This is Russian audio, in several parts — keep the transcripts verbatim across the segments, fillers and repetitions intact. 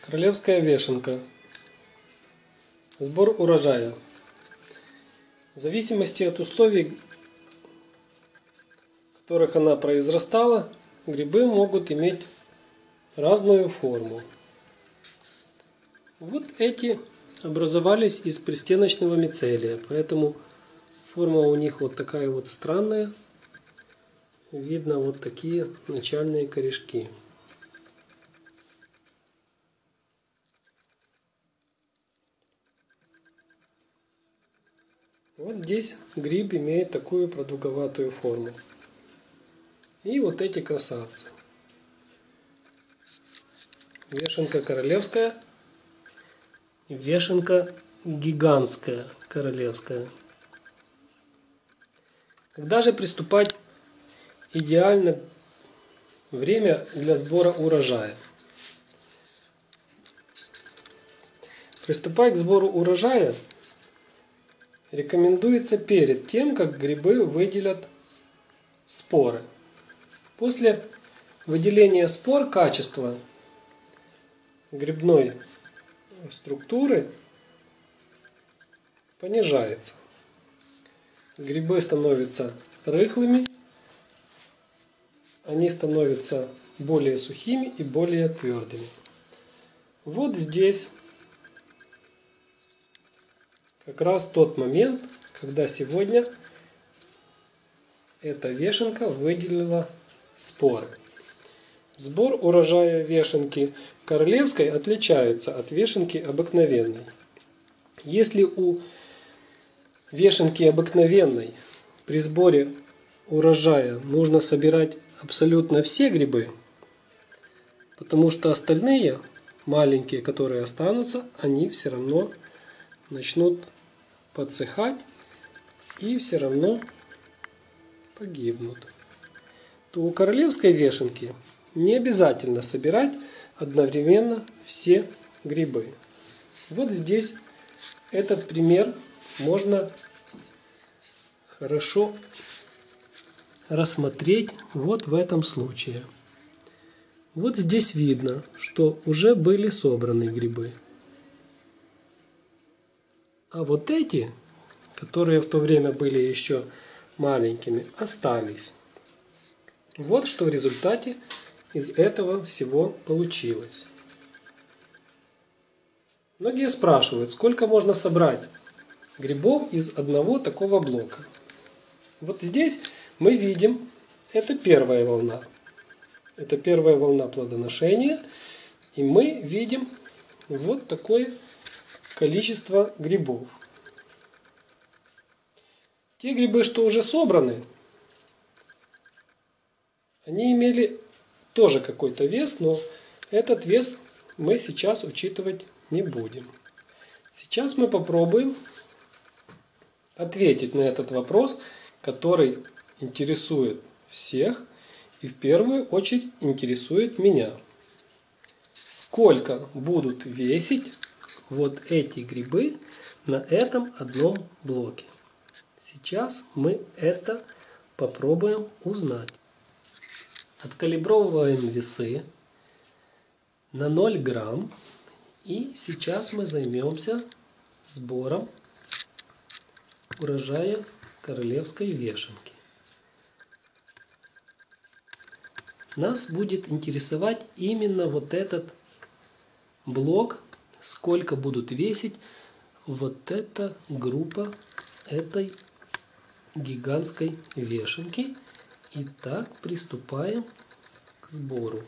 Королевская вешенка. Сбор урожая. В зависимости от условий, в которых она произрастала, грибы могут иметь разную форму. Вот эти образовались из пристеночного мицелия, поэтому форма у них вот такая вот странная. Видно вот такие начальные корешки. Вот здесь гриб имеет такую продолговатую форму. И вот эти красавцы. Вешенка королевская, вешенка гигантская королевская. Когда же приступать идеально время для сбора урожая? Приступать к сбору урожая рекомендуется перед тем, как грибы выделят споры. После выделения спор качество грибной структуры понижается. Грибы становятся рыхлыми, они становятся более сухими и более твердыми. Вот здесь как раз тот момент, когда сегодня эта вешенка выделила споры. Сбор урожая вешенки королевской отличается от вешенки обыкновенной. Если у вешенки обыкновенной при сборе урожая нужно собирать абсолютно все грибы, потому что остальные маленькие, которые останутся, они все равно начнут подсыхать и все равно погибнут, то у королевской вешенки не обязательно собирать одновременно все грибы. Вот здесь этот пример можно хорошо рассмотреть вот в этом случае. Вот здесь видно, что уже были собраны грибы. А вот эти, которые в то время были еще маленькими, остались. Вот что в результате из этого всего получилось. Многие спрашивают, сколько можно собрать грибов из одного такого блока. Вот здесь мы видим, это первая волна. Это первая волна плодоношения. И мы видим вот такое количество грибов. Те грибы, что уже собраны, они имели тоже какой-то вес, но этот вес мы сейчас учитывать не будем. Сейчас мы попробуем ответить на этот вопрос, который интересует всех и в первую очередь интересует меня. Сколько будут весить вот эти грибы на этом одном блоке? Сейчас мы это попробуем узнать. Откалибровываем весы на ноль грамм. И сейчас мы займемся сбором урожая королевской вешенки. Нас будет интересовать именно вот этот блок, сколько будут весить вот эта группа этой гигантской вешенки. Итак, приступаем к сбору.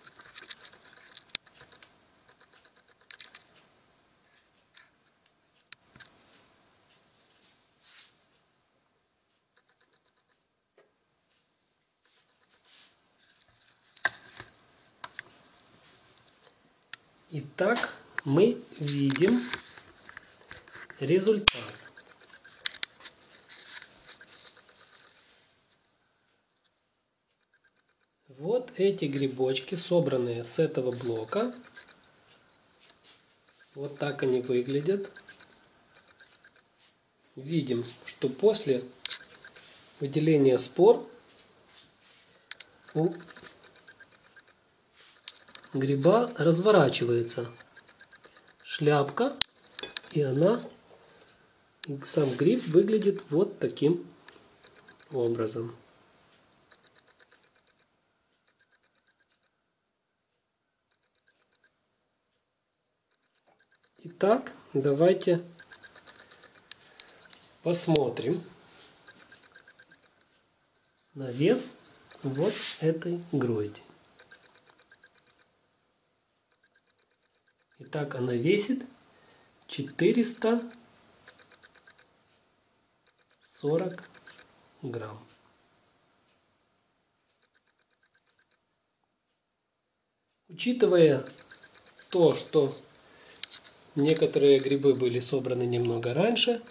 Итак, мы видим результат. Вот эти грибочки, собранные с этого блока. Вот так они выглядят. Видим, что после выделения спор у гриба разворачивается шляпка, и она, и сам гриб выглядит вот таким образом. Итак, давайте посмотрим на вес вот этой грозди. Итак, она весит четыреста сорок грамм. Учитывая то, что некоторые грибы были собраны немного раньше,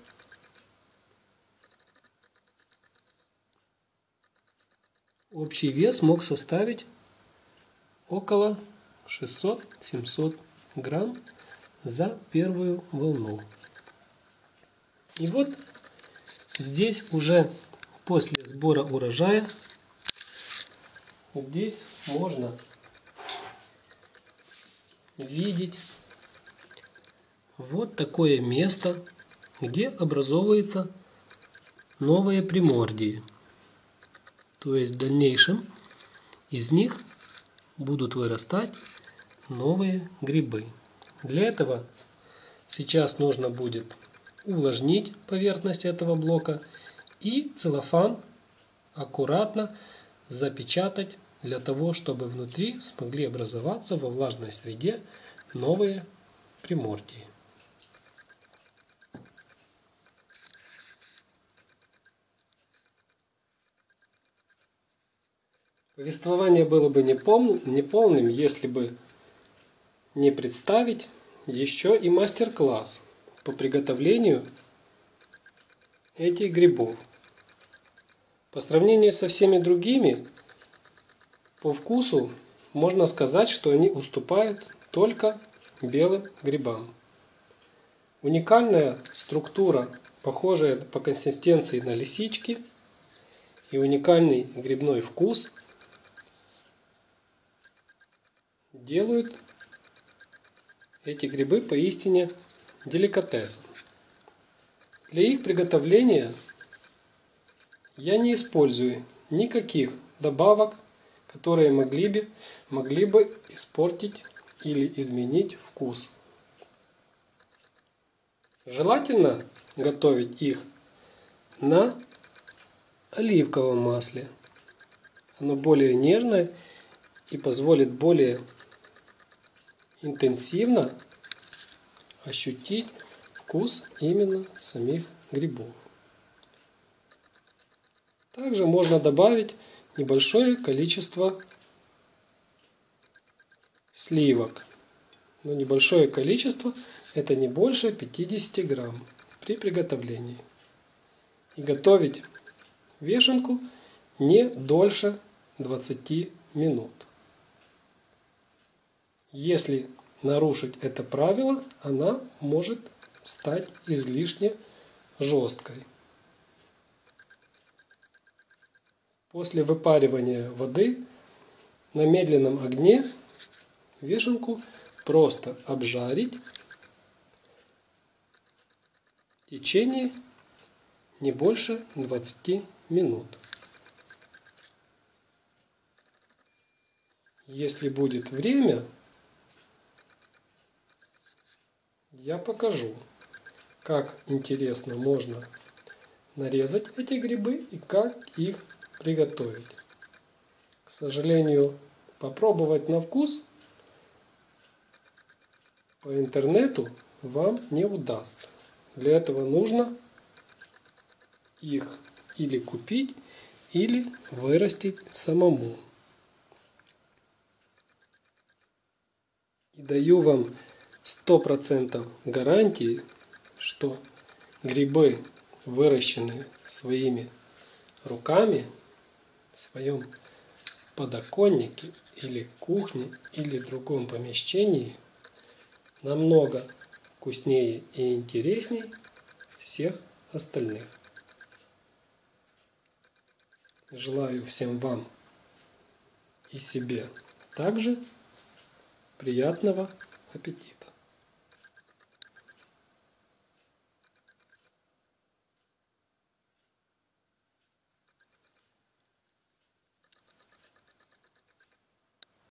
общий вес мог составить около шестисот-семисот грамм за первую волну. И вот здесь уже после сбора урожая, здесь можно видеть вот такое место, где образовываются новые примордии. То есть в дальнейшем из них будут вырастать новые грибы. Для этого сейчас нужно будет увлажнить поверхность этого блока и целлофан аккуратно запечатать для того, чтобы внутри смогли образоваться во влажной среде новые примордии. Повествование было бы неполным, если бы не представить еще и мастер-класс по приготовлению этих грибов. По сравнению со всеми другими, по вкусу можно сказать, что они уступают только белым грибам. Уникальная структура, похожая по консистенции на лисички, и уникальный грибной вкус делают эти грибы поистине деликатесом. Для их приготовления я не использую никаких добавок, которые могли бы, могли бы испортить или изменить вкус. Желательно готовить их на оливковом масле. Оно более нежное и позволит более интенсивно ощутить вкус именно самих грибов. Также можно добавить небольшое количество сливок. Но небольшое количество – это не больше пятидесяти грамм при приготовлении. И готовить вешенку не дольше двадцати минут. Если нарушить это правило, она может стать излишне жесткой. После выпаривания воды на медленном огне вешенку просто обжарить в течение не больше двадцати минут. Если будет время, я покажу, как интересно можно нарезать эти грибы и как их приготовить. К сожалению, попробовать на вкус по интернету вам не удастся. Для этого нужно их или купить, или вырастить самому. И даю вам сто процентов гарантии, что грибы, выращенные своими руками в своем подоконнике или кухне или другом помещении, намного вкуснее и интереснее всех остальных. Желаю всем вам и себе также Приятного аппетита!